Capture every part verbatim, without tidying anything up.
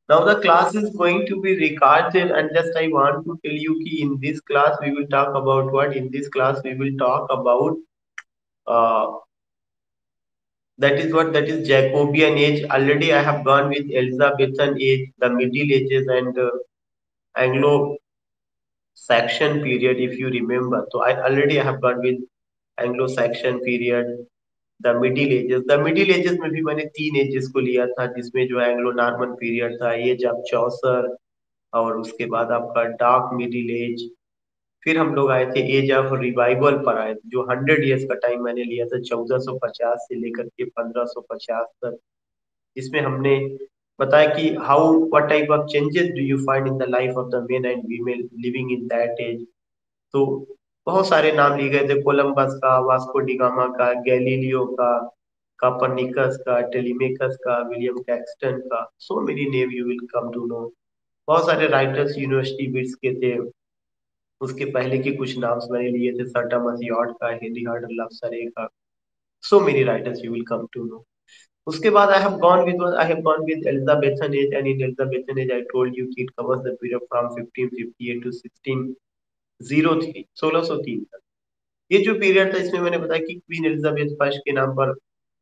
Now the class is going to be recorded, and just I want to tell you कि in this class we will talk about what? In this class we will talk about uh, that is what that is Jacobian age. Already I have gone with Elizabethan age, the Middle Ages, and uh, Anglo-Saxon period, if you remember. So I already have gone with Anglo-Saxon period, the middle ages the middle ages में भी मैंने तीन edges को लिया था, जिसमें जो Anglo Norman period था, एज ऑफ चौसर, और उसके बाद आपका डार्क मिडिल एज। फिर हम लोग आए थे एज ऑफ रिवाइवल पर आए थे, जो हंड्रेड इयर्स का टाइम मैंने लिया था, चौदह सौ पचास से लेकर के पंद्रह सौ पचास तक। इसमें हमने बताया कि how what type of changes do you find in the life of the men and women living in that age. तो बहुत सारे नाम लिए गए थे, कोलंबस का, वास्को डिगामा का, गैलीलियो का, कापरनिकस का, टेलीमेकस का, विलियम कैक्सटन का, so many name you will come to know. बहुत सारे राइटर्स यूनिवर्सिटी बिट्स के थे। उसके पहले के कुछ नाम्स मैंने लिए थे, सर टॉमस यॉर्ट का, हेनरी हार्डर लवसरे का, so many writers you will come to know. उसके बाद I have gone with I have gone with Elizabethan age, and in Elizabethan age I told you कि it covers the period from fifteen fifty eight to sixteen zero three, सोलह सौ तीन तक। ये जो period था, इसमें मैंने बताया कि क्वीन एलिजाबेथ फर्स्ट के नाम पर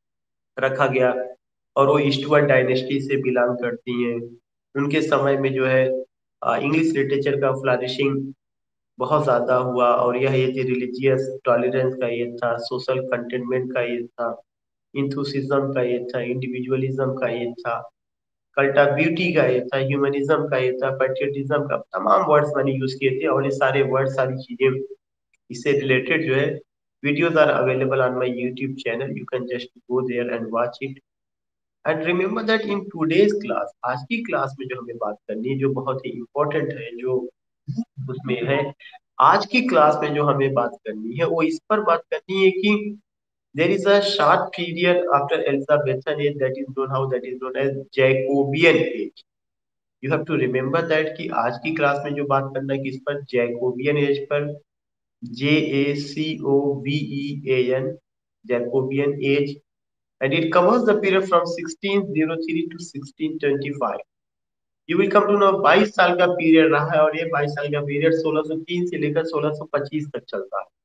रखा गया, और वो ईस्टवर्ड डायनेस्टी से बिलोंग करती हैं। उनके समय में जो है इंग्लिश लिटरेचर का फ्लरिशिंग बहुत ज्यादा हुआ, और यह एज रिलीजियस टॉलरेंस का एज था, सोशल कंटेनमेंट का एज था, इंथुसिज्म का एज था, इंडिविजुअलिज्म का एज था, कल्ट ऑफ ब्यूटी का एज था, ह्यूमनिज्म का एज था, पैट्रियटिज्म का, तमाम वर्ड्स मैंने यूज किए थे, और ये सारे वर्ड सारी चीजें इससे रिलेटेड जो है videos are available on my YouTube channel, you can just go there and watch it. And remember that in today's class, आज की क्लास में जो हमें बात करनी है, जो बहुत ही इम्पोर्टेंट है, जो उसमें है, आज की क्लास में जो हमें बात करनी है वो इस पर बात करनी है कि there is a short period after Elizabethan age that is known how that is known as Jacobean age. You have to remember that कि आज की क्लास में जो बात करना है किस पर, जैकोबियन एज पर, J A C O B E A N, Jacobean age, and it covers the period from sixteen oh three to sixteen twenty-five. You will come to know बाईस साल का पीरियड रहा है, और ये बाईस साल का पीरियड सोलह सौ तीन से लेकर सोलह सौ पच्चीस तक चलता है।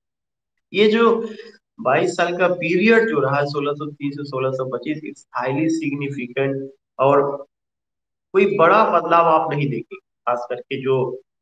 ये जो बाईस साल का पीरियड जो रहा है सोलह सौ तीन से सोलह सौ पच्चीस, इट्स हाईली सिग्निफिकेंट, और कोई बड़ा बदलाव आप नहीं देखेंगे, खास करके जो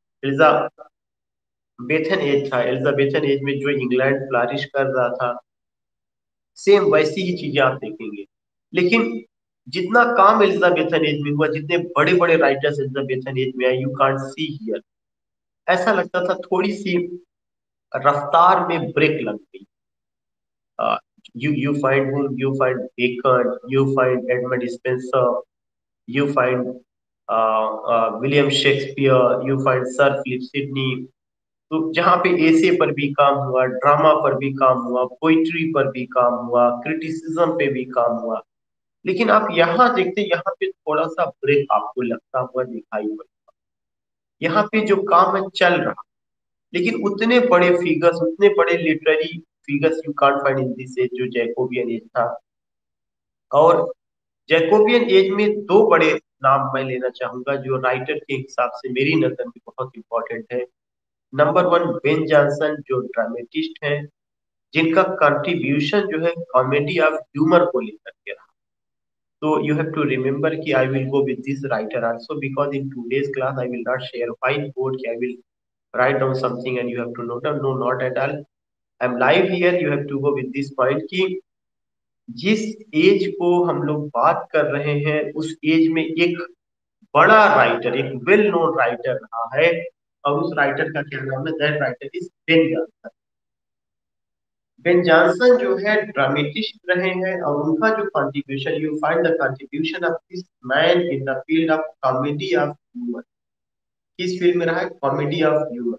एलिजाबेथन एज था, एलिजाबेथन एज में जो इंग्लैंड फ्लरिश कर रहा था, सेम वैसी ही चीजें आप देखेंगे। लेकिन जितना काम एलिजाबेथन एज में हुआ, जितने बड़े बड़े राइटर्स एलिजाबेथन एज में आए, यू कांट सी हियर, ऐसा लगता था थोड़ी सी रफ्तार में ब्रेक लग गई। uh, you you find whom you find Bacon, you find Edmund Spenser, you find uh, uh, William Shakespeare, you find Sir Philip Sidney। तो जहाँ पे ऐसे पर भी काम हुआ, ड्रामा पर भी काम हुआ, पोइट्री पर भी काम हुआ, क्रिटिसिज्म पे भी काम हुआ, लेकिन आप यहाँ देखते, यहाँ पे थोड़ा सा ब्रेक आपको लगता हुआ दिखाई पड़ता। यहाँ पे जो काम है चल रहा, लेकिन उतने बड़े फिगर्स, उतने बड़े literary figures you can't find in this age, जो जैकोबियन एज था। और जैकोबियन एज में दो बड़े नाम मैं लेना चाहूंगा, जो राइटर के हिसाब से मेरी नजर में बहुत इंपॉर्टेंट है। नंबर वन, बेन जॉनसन, जो ड्रामेटिस्ट है, जिनका कंट्रीब्यूशन जो है कॉमेडी ऑफ ह्यूमर को लेकर के रहा। तो यू हैव टू रिमेम्बर कि I will go with this writer also, because in today's class I will not share white board कि I will write down something and you have to note down, no, not at all, I'm live here, you have to go with this point कि जिस as को हम लोग बात कर रहे हैं, उस एज में एक बड़ा राइटर, एक वेल नोन राइटर रहा है, और उस राइटर का क्या नाम है, that writer is Ben Johnson. Ben Johnson जो है ड्रामेटिस्ट रहे हैं, और उनका जो contribution, you find the contribution of this man in the field of comedy of humour. किस फील्ड में रहा है, कॉमेडी ऑफ ह्यूमर।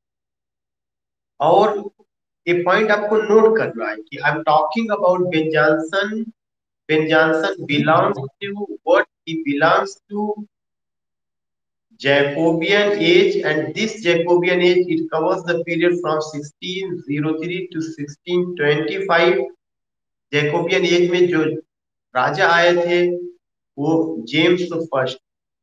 और ये पॉइंट आपको नोट करना है कि I am talking about Ben Johnson. Ben Johnson belongs to what, he belongs to Jacobian age, and this Jacobian age it covers the period from sixteen oh three to sixteen twenty-five। Jacobian age में जो राजा आए थे वो James first,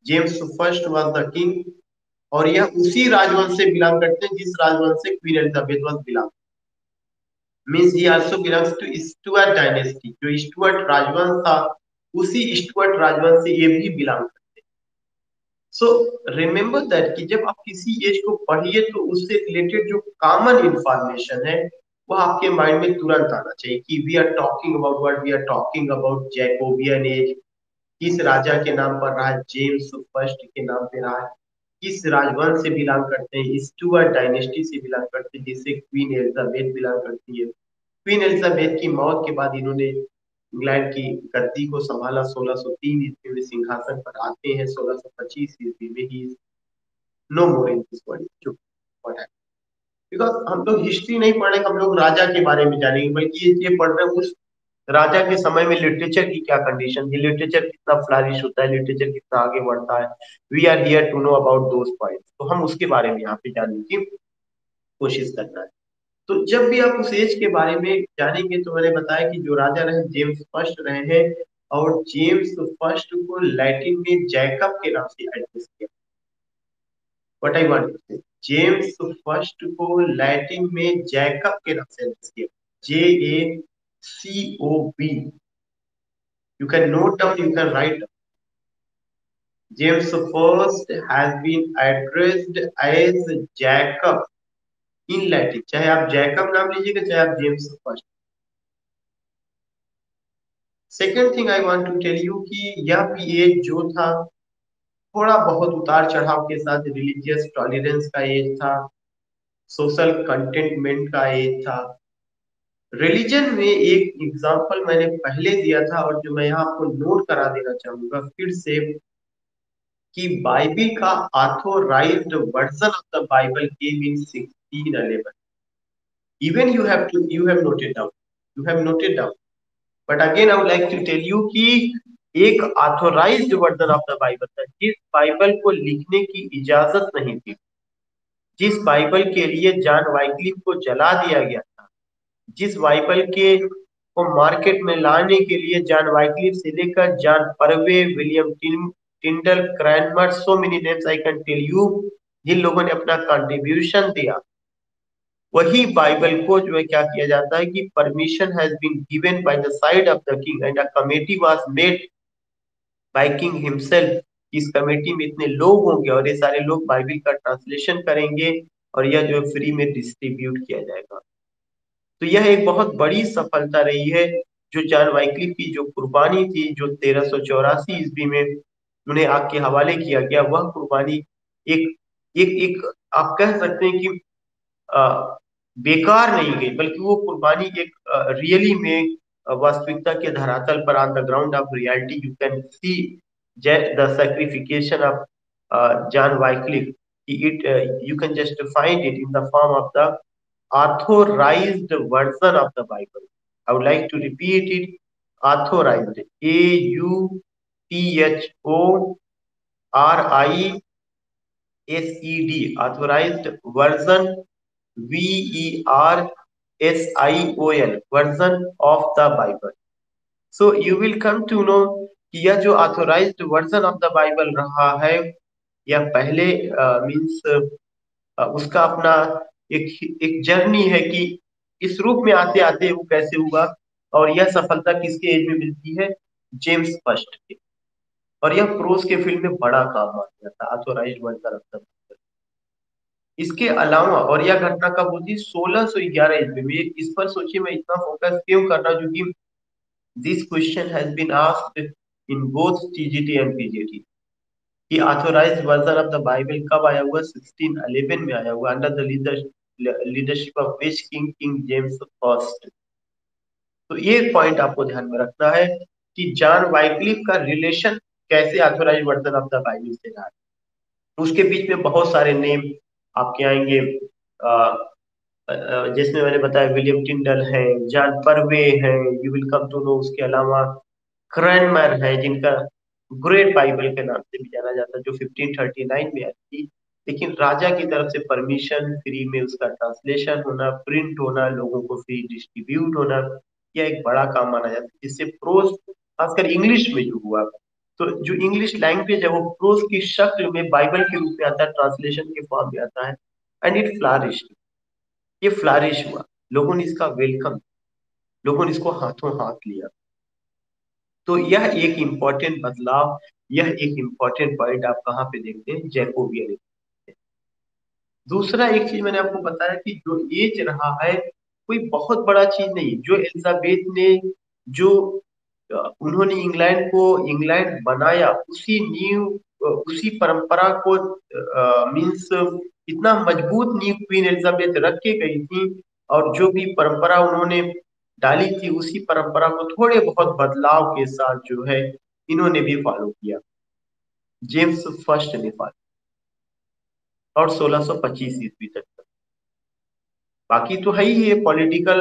James first was the king, और यह उसी राजवंश से बिलोंग करते हैं जिस राजवंश से queen Elizabeth was belong, means he also belongs to Stuart dynasty, जो स्टुअर्ट राजवंश था उसी स्टुअर्ट राजवंश से ये भी बिलोंग करते हैं। सो रिमेम्बर दैट कि जब आप किसी एज को पढ़िए तो उससे रिलेटेड जो कॉमन इंफॉर्मेशन है वह आपके माइंड में तुरंत आना चाहिए कि we are talking about what, we are talking about Jacobean age, किस राजा के नाम पर रहा है, जेम्स फर्स्ट के नाम पे रहा है, किस राजवंश से बिलोंग करते हैं, स्टुअर्ट डायनेस्टी से बिलोंग करते हैं जिससे क्वीन एलिजाबेथ बिलोंग करती है। क्वीन एलिजाबेथ की मौत के बाद इन्होंने इंग्लैंड की गद्दी को संभाला, सोलह सौ तीन ईस्वी में सिंहासन पर आते हैं, सोलह सौ पच्चीस ईस्वी में he no more in this world, जो व्हाट है, बिकॉज हम लोग हिस्ट्री नहीं पढ़ रहे, हम लोग राजा के बारे में जानेंगे, बल्कि ये ये पढ़ रहे हैं उस राजा के समय में लिटरेचर की क्या कंडीशन थी, लिटरेचर कितना फ्लरिश होता है, लिटरेचर कितना आगे बढ़ता है। We are here to know about those points, तो हम उसके बारे में यहाँ पे जानने की कोशिश करना है। तो जब भी आप उस एज के बारे में जानेंगे तो मैंने बताया कि जो राजा रहे जेम्स फर्स्ट रहे हैं, और जेम्स फर्स्ट को लैटिन में जैकब के नाम से एड्रेस किया। What I want to say, James first को लैटिन में जैकब के नाम से एड्रेस किया, J A C O B, you can note down, you can write down. James first has been addressed as Jacob in Latin, चाहे आप Jacob नाम लीजिएगा चाहे आप James first. Second thing I want to tell you कि यह period जो था थोड़ा बहुत उतार चढ़ाव के साथ रिलीजियस टॉलरेंस का एज था, सोशल कंटेनमेंट का एज था। रिलीजन में एक एग्जांपल मैंने पहले दिया था और जो मैं यहाँ आपको नोट करा देना चाहूंगा फिर से, कि बाइबिल का authorised version of the Bible came in sixteen eleven. Even you have to you have noted down, you have noted down, but again I would like to tell you कि एक authorised version of the Bible था, जिस Bible को लिखने की इजाजत नहीं थी, जिस बाइबल के लिए जॉन वाइकलिफ को जला दिया गया था, जिस बाइबल के को मार्केट में लाने के लिए जॉन वाइकलिफ से लेकर John Purvey, William Tin, Tyndale, Cranmer, so many names I can tell you, जिन लोगों ने अपना कंट्रीब्यूशन दिया, वही बाइबल को जो है क्या किया जाता है कि permission has been given by the side of the king and a committee was made by king himself. इस कमेटी में इतने लोग होंगे और ये सारे लोग बाइबल का ट्रांसलेशन करेंगे और यह जो फ्री में डिस्ट्रीब्यूट किया जाएगा। तो यह एक बहुत बड़ी सफलता रही है जो जॉन वाइकलिफ की जो कुर्बानी थी, जो तेरह सौ चौरासी ईस्वी में उन्हें आग के हवाले किया गया, वह कुर्बानी एक एक एक आप कह सकते हैं कि आ, बेकार नहीं गई, बल्कि वो कुर्बानी एक रियली में अ, वास्तविकता के धरातल पर on the ground of reality you can see the sacrification of John Wycliffe, it you can just find it in the form of the authorized version of the Bible. I would like to repeat it. Authorized. A U T H O R I S E D. Authorized version. V E R S I O N. Version of the Bible. So you will come to know कि यह जो authorized version of the Bible रहा है, यह पहले means uh, uh, उसका अपना एक एक जर्नी है कि इस रूप में आते आते वो कैसे हुआ, और यह सफलता किसके एज में मिलती है, जेम्स फर्स्ट के। और यह प्रोस के फील्ड में बड़ा काम आ गया था ऑथोराइज्ड वर्जन ऑफ द। इसके अलावा, और यह घटना कब होती, सोलह सौ ग्यारह ईस्वी में। इस पर सोचिए मैं इतना फोकस क्यों कर रहा हूँ, क्योंकि this question has been asked in both TGT and PGT कि authorised version of the Bible कब आया हुआ, सिक्सटीन इलेवन में आया हुआ, under the leadership of which king, king James first. तो ये पॉइंट आपको ध्यान में रखना है कि जॉन वाइकलिफ का रिलेशन कैसे authorised version of the Bible से रहा है। उसके बीच में बहुत सारे नेम आपके आएंगे, जिसमें मैंने बताया विलियम टिंडल है, जॉन परवे है, you will come to know. उसके अलावा क्रैनमर है, जिनका ग्रेट बाइबल के नाम से भी जाना जाता है, जो फिफ्टीन थर्टी नाइन में आई थी। लेकिन राजा की तरफ से परमिशन, फ्री में उसका ट्रांसलेशन होना, प्रिंट होना, लोगों को फ्री डिस्ट्रीब्यूट होना, यह एक बड़ा काम माना जाता है, जिससे प्रोस खासकर इंग्लिश में जो हुआ तो जो इंग्लिश लैंग्वेज है वो प्रोज की शक्ल में बाइबल के रूप में आता है, ट्रांसलेशन के फॉर्म में आता है, एंड इट फ्लारिश, ये फ्लारिश हुआ, लोगों ने इसका वेलकम, लोगों ने इसको हाथों हाथ लिया। तो यह एक इंपॉर्टेंट बदलाव, यह एक इंपॉर्टेंट पॉइंट आप कहाँ पे देखते हैं, जैकोबियन। दूसरा एक चीज मैंने आपको बताया कि जो एज रहा है कोई बहुत बड़ा चीज नहीं, जो एलिजाबेथ ने, जो अ, उन्होंने इंग्लैंड को इंग्लैंड बनाया, उसी नींव, अ, उसी परंपरा को, मींस इतना मजबूत नींव क्वीन एलिजाबेथ रख के गई थी, और जो भी परंपरा उन्होंने डाली थी उसी परंपरा को थोड़े बहुत बदलाव के साथ जो है इन्होंने भी फॉलो किया, जेम्स फर्स्ट ने फॉलो, और सोलह सौ पच्चीस ईस्वी तक। बाकी तो है ही, ये political,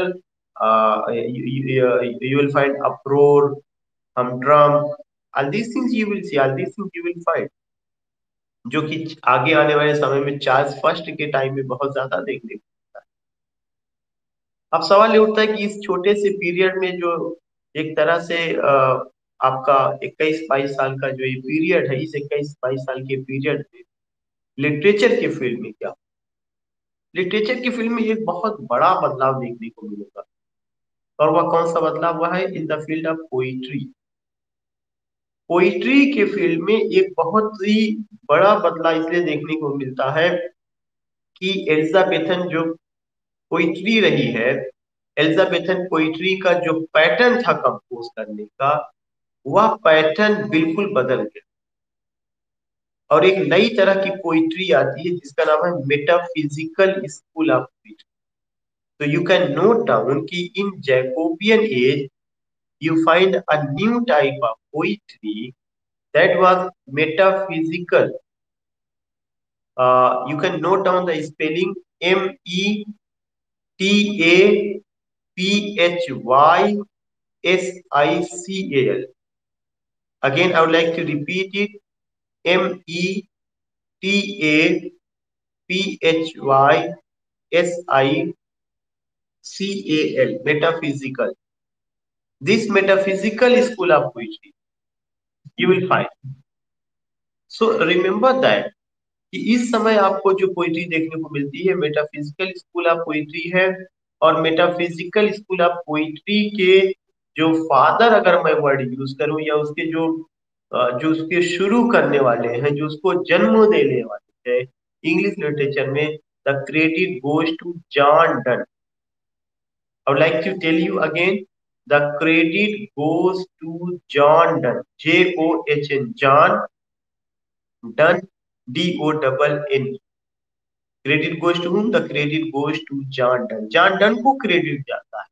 you will find uproar, humdrum, all these things you will see, all these things you will find, जो कि आगे आने वाले समय में चार्ल्स फर्स्ट के टाइम में बहुत ज्यादा देखने को मिलता है। अब सवाल ये उठता है कि इस छोटे से पीरियड में जो एक तरह से अ, आपका इक्कीस बाईस साल का जो ये पीरियड है, इस इक्कीस बाईस साल के पीरियड में लिटरेचर के फील्ड में क्या, लिटरेचर की फील्ड में एक बहुत बड़ा बदलाव देखने को मिलेगा, और वह कौन सा बदलाव हुआ है, in the field of poetry. Poetry के फील्ड में एक बहुत ही बड़ा बदलाव इसलिए देखने को मिलता है कि एलिजाबेथन जो पोइट्री रही है, एलिजाबेथन पोइट्री का जो पैटर्न था कंपोज करने का, वह पैटर्न बिल्कुल बदल गया, और एक नई तरह की पोइट्री आती है जिसका नाम है मेटाफिजिकल स्कूल ऑफ पोइट्री। तो यू कैन नोट डाउन कि in Jacobean age you find a new type of poetry that was metaphysical. Uh, you can note down the spelling M E T A P H Y S I C A L. Again, I would like to repeat it, M E T A P H Y S I C A L, metaphysical. This metaphysical school of poetry you will find. So remember that कि इस समय आपको जो poetry देखने को मिलती है metaphysical school of poetry है, और मेटाफिजिकल स्कूल ऑफ पोइट्री के जो फादर, अगर मैं वर्ड यूज करूं, या उसके जो अ, जो उसके शुरू करने वाले हैं, जो उसको जन्म देने वाले हैं इंग्लिश लिटरेचर में, the credit goes to John Donne. I would like to tell you again, the credit goes to John Donne, J O H N, John Donne, D O double N. Credit goes to whom? The credit goes to John Donne, John Donne को credit जाता है।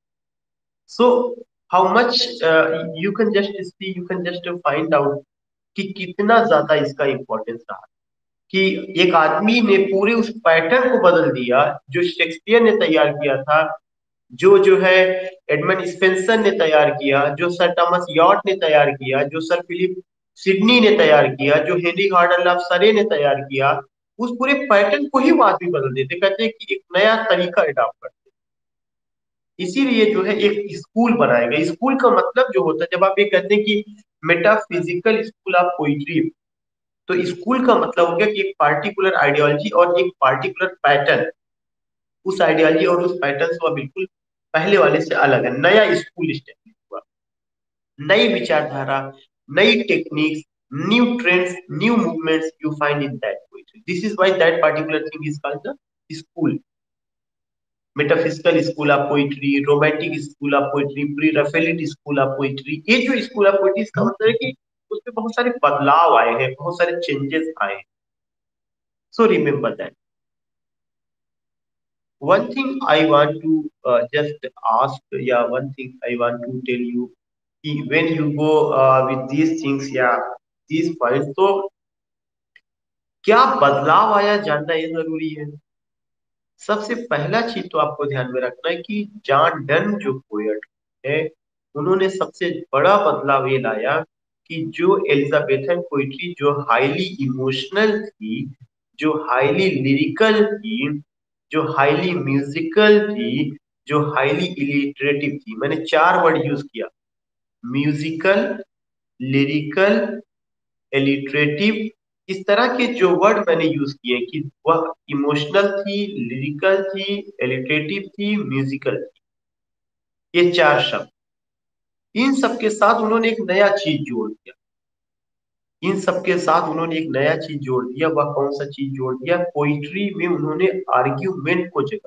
So how much you can just see, you can just find out कि कितना ज्यादा इसका importance रहा, कि एक आदमी ने पूरे उस पैटर्न को बदल दिया जो शेक्सपियर ने तैयार किया था, जो जो है एडमंड स्पेंसर ने तैयार किया, जो सर थॉमस यॉर्ट ने तैयार किया, जो सर फिलिप सिडनी ने तैयार किया, जो हेनरी गार्डन लॉ सरे ने तैयार किया, उस पूरे पैटर्न को ही वो आदमी बदल देते, कहते हैं कि एक नया तरीका अडॉप्ट करते। इसीलिए जो है एक स्कूल बनाएगा। स्कूल का मतलब जो होता है, जब आप ये कहते हैं कि मेटाफिजिकल स्कूल ऑफ पोइट्री, तो स्कूल का मतलब हो गया कि एक पार्टिकुलर आइडियोलॉजी और एक पार्टिकुलर पैटर्न, उस आइडियोलॉजी और उस पैटर्न से वह बिल्कुल पहले वाले से अलग है, नया स्कूल स्टैब्लिश हुआ, नई विचारधारा, नई techniques, new trends, new movements you find in that poetry. This is why that particular thing is called the school. Metaphysical school of poetry, romantic school of poetry, pre Raphaelite school of poetry, ये जो school of poetry, इसका मतलब है कि उसमें बहुत सारे बदलाव आए हैं, बहुत सारे चेंजेस आए हैं। So remember that. One thing I want to uh, just ask, yeah, one thing I want to tell you, कि when you go uh, with these things, yeah, these points, तो क्या बदलाव आया जानना ये जरूरी है। सबसे पहला चीज तो आपको ध्यान में रखना है कि जॉन डन जो पोएट है, उन्होंने सबसे बड़ा बदलाव ये लाया कि जो एलिजाबेथन पोइट्री जो हाईली इमोशनल थी, जो हाईली लिरिकल थी, जो हाईली म्यूजिकल थी, जो हाईली इलिटरेटिव थी, मैंने चार वर्ड यूज किया, म्यूजिकल, लिरिकल, एलिटरेटिव, इस तरह के जो वर्ड मैंने यूज किए कि वह इमोशनल थी, लिरिकल थी, एलिटरेटिव थी, म्यूजिकल थी, ये चार शब्द। इन सबके साथ उन्होंने एक नया चीज जोड़ दिया, इन सबके साथ उन्होंने एक नया चीज जोड़ दिया। वह कौन सा चीज जोड़ दिया? पोइट्री में उन्होंने आर्ग्यूमेंट को जगह।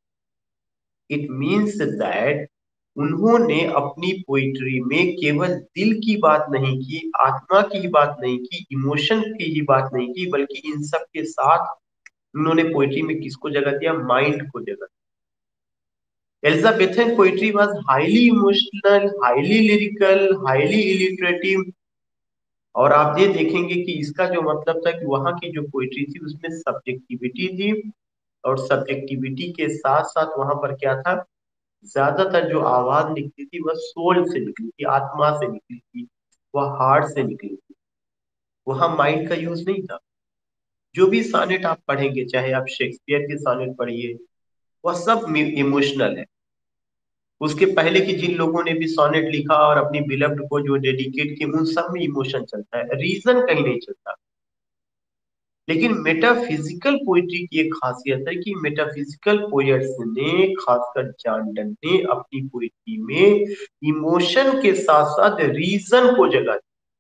इट मीन्स दैट उन्होंने अपनी पोइट्री में केवल दिल की बात नहीं की, आत्मा की ही बात नहीं की, इमोशन की ही बात नहीं की, बल्कि इन सब के साथ उन्होंने पोइट्री में किसको जगह दिया? माइंड को जगह दिया। Elizabethan poetry was highly emotional, highly lyrical, highly alliterative. और आप ये देखेंगे कि इसका जो मतलब था कि वहां की जो पोइट्री थी उसमें सब्जेक्टिविटी थी, और सब्जेक्टिविटी के साथ साथ वहां पर क्या था? ज्यादातर जो आवाज निकली थी वह सोल से निकली थी, आत्मा से निकली थी, वह हार्ट से निकली थी। वहां माइंड का यूज नहीं था। जो भी सॉनेट आप पढ़ेंगे, चाहे आप शेक्सपियर के सॉनेट पढ़िए, वह सब इमोशनल है। उसके पहले की जिन लोगों ने भी सॉनेट लिखा और अपनी बिलव्ड को जो डेडिकेट किए, उन सब में इमोशन चलता है, रीजन कहीं नहीं चलता। लेकिन मेटाफिजिकल पोइट्री की एक खासियत है कि मेटाफिजिकल पोएट्स ने, खासकर जॉन डन ने, अपनी पोइट्री में इमोशन के साथ साथ रीजन को जगह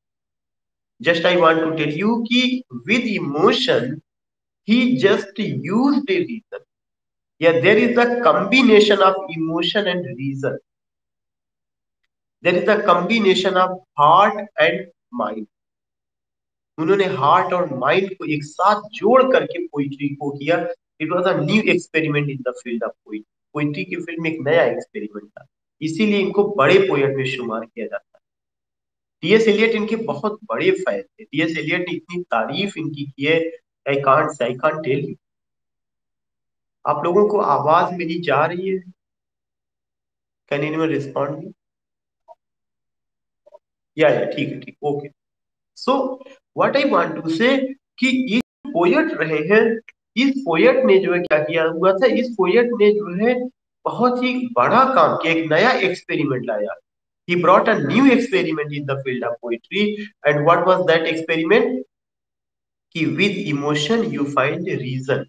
दी। Just I want to tell you कि with emotion he just used a reason, या there is a combination of emotion and reason, there is a combination of heart and mind. उन्होंने heart और mind को एक साथ जोड़ करके poetry को किया। It was a new experiment in the field of poetry. Poetry की फील्ड में एक नया एक्सपेरिमेंट था, इसीलिए इनको बड़े पोएट में शुमार किया जाता है। टीएस एलियट इनके बहुत बड़े फैन थे। टीएस एलियट ने इतनी तारीफ इनकी की है, I can't I can't tell you. आप लोगों को आवाज मेरी जा रही है? Can anyone respond? या या ठीक है, ठीक, okay. So what I want to say कि ये पोएट रहे हैं, इस पोएट ने जो है क्या किया हुआ था, इस पोएट ने जो है बहुत ही बड़ा काम किया, एक नया एक्सपेरिमेंट लाया। he brought a new experiment in the field of poetry, and what was that experiment? कि with emotion you find a reason,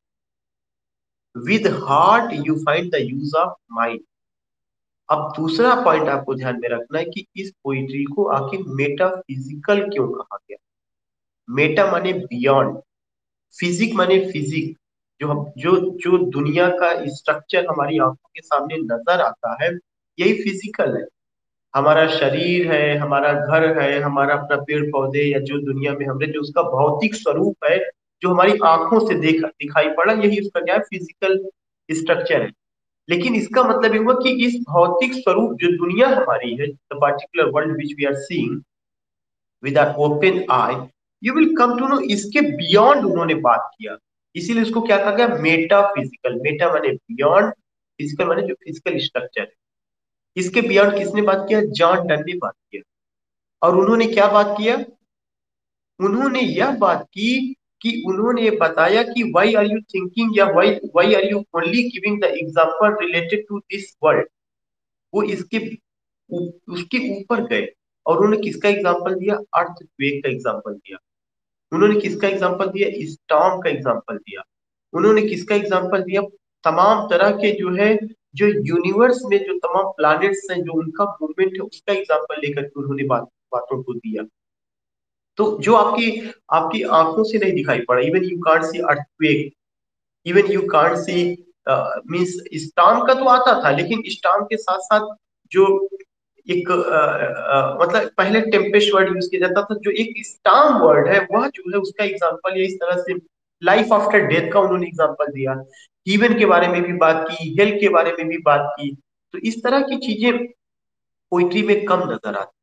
with heart you find the use of mind। अब दूसरा पॉइंट आपको ध्यान में रखना है कि इस पोइट्री को आखिर मेटाफिजिकल क्यों कहा गया? मेटा माने बियॉन्ड, फिजिक माने फिजिक, जो हम जो जो दुनिया का स्ट्रक्चर हमारी आंखों के सामने नजर आता है, यही फिजिकल है। हमारा शरीर है, हमारा घर है, हमारा अपना पेड़ पौधे, या जो दुनिया में हमने जो उसका भौतिक स्वरूप है, जो हमारी आंखों से देखा दिखाई पड़ा, यही उसका क्या है? फिजिकल स्ट्रक्चर है। लेकिन इसका मतलब ये हुआ कि इस भौतिक स्वरूप जो दुनिया हमारी है, the particular world which we are seeing with our open eye, you will come to know, इसके बियॉन्ड उन्होंने बात किया। इसीलिए उसको क्या कहा गया? Metaphysical. मेटा माने बियॉन्ड, फिजिकल माने जो फिजिकल स्ट्रक्चर है। इसके बियॉन्ड किसने बात किया? जॉन डन ने बात किया। और उन्होंने क्या बात किया? उन्होंने यह बात की कि उन्होंने ये बताया कि व्हाई आर यू थिंकिंग, या why why are you only giving the example related to this world. वो इसके उ, उसके ऊपर गए और उन्होंने किसका एग्जांपल दिया? अर्थक्वेक का एग्जांपल दिया। उन्होंने किसका एग्जांपल दिया? स्टॉर्म का एग्जांपल दिया। उन्होंने किसका एग्जांपल दिया? तमाम तरह के जो है, जो यूनिवर्स में जो तमाम प्लैनेट्स हैं, जो उनका मूवमेंट है, उसका एग्जांपल लेकर के उन्होंने बात बातों को दिया। तो जो आपकी आपकी आंखों से नहीं दिखाई पड़ा, even you can't see earthquake, even you can't see means storm का तो आता था, लेकिन स्टॉर्म के साथ साथ जो एक uh, uh, मतलब पहले टेम्पेस्ट वर्ड यूज किया जाता था, जो एक स्टॉर्म वर्ड है, वह जो है उसका एग्जांपल ये इस तरह से लाइफ आफ्टर डेथ का उन्होंने एग्जांपल दिया। इवन के बारे में भी बात की, हेल्थ के बारे में भी बात की। तो इस तरह की चीजें पोइट्री में कम नजर आती।